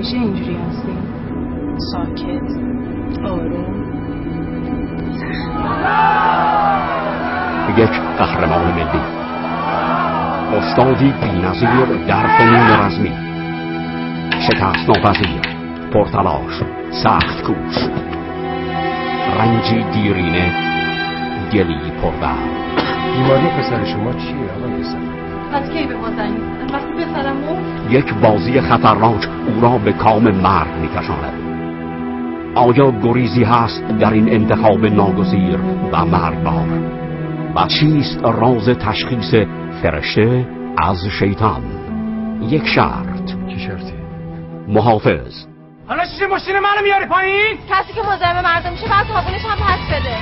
همیشه اینجوری هستی؟ ساکت، آروم. یک قهرمان ملی، استادی بی‌نظیر در فنون رزمی، شکست ناپذیر، پرتلاش، سخت کوش، رنجی دیرینه، دلی پردرد. بیماری پسر شما چیه آقای صفی؟ پس کی به ما زنگ می‌زنن؟ وقتی پسرم مرد؟ یک بازی خطرناک او را به کام مرگ می‌کشاند. آیا گریزی هست در این انتخاب ناگزیر و مرگبار؟ و چیست راز تشخیص فرشته از شیطان؟ یک شرط. چه شرطی؟ محافظ. حالا چیه ماشین منو میاری پایین؟ کسی که مزاحم مردم میشه بعد تابونش هم پس بده.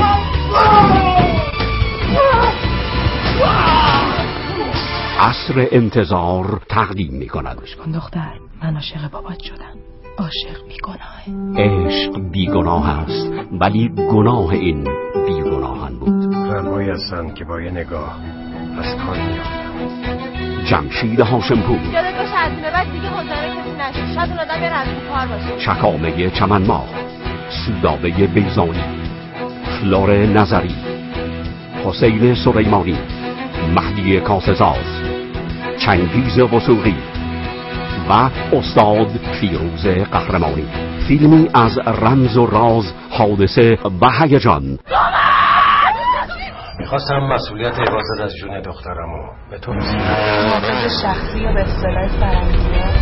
عصر انتظار تقدیم می‌کند. دختر، من عاشق بابات شدم. عاشق بیگناهه. عشق بیگناه است، ولی گناه این بیگناهان بود. زنهایی هستند که با یه نگاه از کار میافتند. جمشید هاشمپور. یادت باشه از این به بعد دیگه مزاحم کسی نشی. شاید اون آدم بره از اون کار باشه. چکامه چمنماه، سودابه بیزانی، فلور نظری، حسین سلیمانی، مهدی کاسه‌ساز، چنگیز وثوقی و استاد فیروز قهرمانی. فیلمی از رمز و راز، حادثه و هیجان. میخواستم مسئولیت حفاظت از جون دخترمو به تو بسپارم. محافظ شخصی یا به اصطلاح فرنگی